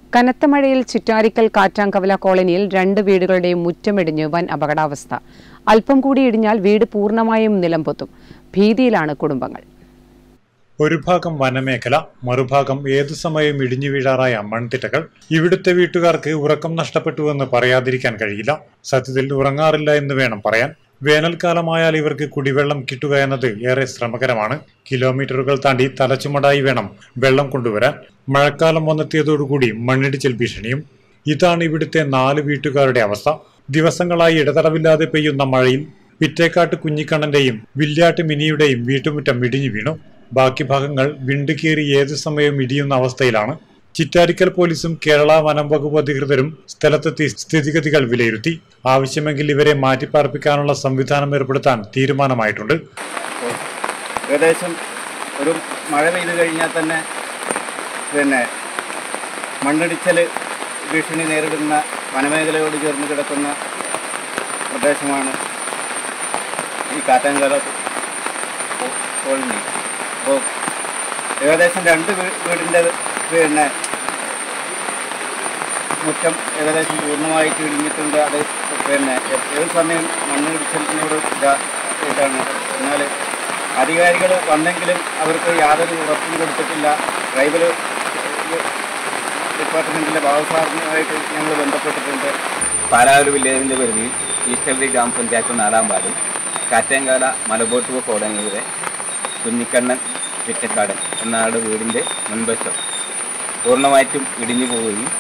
കനത്ത മഴയിൽ ചിറ്റാരിക്കൽ കാറ്റാങ്കവല കോളനിയിൽ 2 വീടുകളുടെയും മുറ്റമിടിഞ്ഞ് വൻ അപകടാവസ്ഥ. അല്പം കൂടി ഇടിഞ്ഞാൽ വീട് പൂർണ്ണമായും നിലംപൊത്തും. ഭീതിയിലാണ് കുടുംബങ്ങൾ. ഒരു ഭാഗം വനമേഖല, മറുഭാഗം ഏതു സമയവും ഇടിഞ്ഞു വീഴാറായ മൺതിട്ടകൾ. ഇവിടുത്തെ വീട്ടുകാർക്ക് ഉറക്കം നഷ്ടപ്പെട്ടുവെന്ന് പറയാതിരിക്കാൻ കഴിയില്ല. സത്യത്തിൽ ഉറങ്ങാറില്ല എന്ന് വേണം പറയാൻ. വേനൽക്കാലമായാൽ ഇവർക്ക് കുടിവെള്ളം കിട്ടുക എന്നത് ഏറെ ശ്രമകരമാണ്. കിലോമീറ്ററുകൾ താണ്ടി തലച്ചുമടായി വേണം വെള്ളം കൊണ്ടുവരാൻ. മഴക്കാലം വന്നെത്തിയതോടുകൂടി മണ്ണിടിച്ചിൽ ഭീഷണിയും. ഇതാണ് ഇവിടുത്തെ 4 വീട്ടുകാരുടെ അവസ്ഥ. ദിവസങ്ങളായി ഇടതടവില്ലാതെ പെയ്യുന്ന മഴയിൽ പിറ്റേക്കാട്ട് കുഞ്ഞിക്കണ്ണന്റെയും വില്യാട്ട് മിനിയുടെയും വീട്ടുമുറ്റം ഇടിഞ്ഞു വീണു. ബാക്കി ഭാഗങ്ങൾ വിണ്ടുകീറി ഏതു സമയവും ഇടിയുന്ന അവസ്ഥയിലാണ്. ചിറ്റാരിക്കൽ പോലീസും കേരള വനം വകുപ്പ് അധികൃതരും സ്ഥലത്തെത്തി സ്ഥിതിഗതികൾ വിലയിരുത്തി. ആവശ്യമെങ്കിൽ ഇവരെ മാറ്റിപ്പാർപ്പിക്കാനുള്ള സംവിധാനം ഏർപ്പെടുത്താൻ തീരുമാനമായിട്ടുണ്ട്. ഏകദേശം ഒരു മഴ പെയ്തു കഴിഞ്ഞാൽ തന്നെ മണ്ണിടിച്ചൽ ഭീഷണി നേരിടുന്ന വനമേഖലയോട് ചേർന്ന് കിടക്കുന്ന പ്രദേശമാണ് ഈ കാറ്റാങ്കവല കോളനി. അപ്പോൾ ഏകദേശം 2 വീടിൻ്റെ മുറ്റം ഏകദേശം പൂർണ്ണമായിട്ട് ഇടിഞ്ഞിട്ടുണ്ട്. അത് ഏത് സമയം മണ്ണിടിച്ചിലിനോട് ഇതാണ്. എന്നാൽ അധികാരികൾ വന്നെങ്കിലും അവർക്ക് യാതൊരു ഉറപ്പും കൊടുത്തിട്ടില്ല. ട്രൈബൽ ഡിപ്പാർട്ട്മെൻറ്റിലെ ഭാഗസാറിനുമായിട്ട് ഞങ്ങൾ ബന്ധപ്പെട്ടിട്ടുണ്ട്. പാലാവൂർ വില്ലേജിൻ്റെ പരിധിയിൽ ഈസ്റ്റർലി ഗ്രാമപഞ്ചായത്ത് 4-ാം വാർഡിൽ കാറ്റാങ്കവല മലബോട്ടുവ കോളനിയിലെ കുഞ്ഞിക്കണ്ണൻ പിറ്റക്കാടൻ എന്നാളുടെ വീടിൻ്റെ മുൻവശം പൂർണ്ണമായിട്ടും ഇടിഞ്ഞു പോവുകയും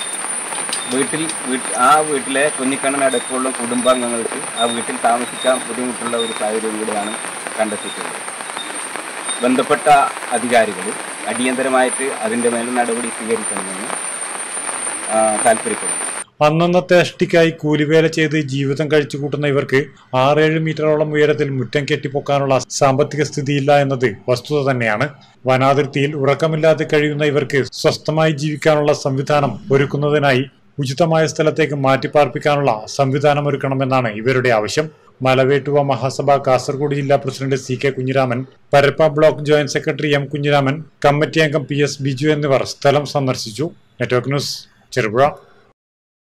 ആ വീട്ടിലെ കുഞ്ഞിക്കണ്ണൻ അടക്കമുള്ള കുടുംബാംഗങ്ങൾക്ക് ആ വീട്ടിൽ താമസിക്കാൻ ബുദ്ധിമുട്ടുള്ള ഒരു സാഹചര്യം കൂടെയാണ് കണ്ടെത്തിയിട്ടുള്ളത്. ബന്ധപ്പെട്ട അധികാരികൾ അടിയന്തരമായിട്ട് അതിൻ്റെ മേൽ നടപടി സ്വീകരിക്കണമെന്ന് താല്പര്യപ്പെടുന്നു. അന്നന്നത്തെ അഷ്ടിക്കായി കൂലിവേല ചെയ്ത് ജീവിതം കഴിച്ചു കൂട്ടുന്ന ഇവർക്ക് 6-7 മീറ്ററോളം ഉയരത്തിൽ മുറ്റം കെട്ടിപ്പൊക്കാനുള്ള സാമ്പത്തിക സ്ഥിതിയില്ല എന്നത് വസ്തുത തന്നെയാണ്. വനാതിർത്തിയിൽ ഉറക്കമില്ലാതെ കഴിയുന്ന ഇവർക്ക് സ്വസ്ഥമായി ജീവിക്കാനുള്ള സംവിധാനം ഒരുക്കുന്നതിനായി ഉചിതമായ സ്ഥലത്തേക്ക് മാറ്റിപ്പാർപ്പിക്കാനുള്ള സംവിധാനം ഒരുക്കണമെന്നാണ് ഇവരുടെ ആവശ്യം. മലവേട്ടുവ മഹാസഭ കാസർഗോഡ് ജില്ലാ president CK Kunhiraman, Parappa block joint secretary M Kunhiraman, committee അംഗം PS ബിജു എന്നിവർ സ്ഥലം സന്ദർശിച്ചു. Network news, Cherupuzha.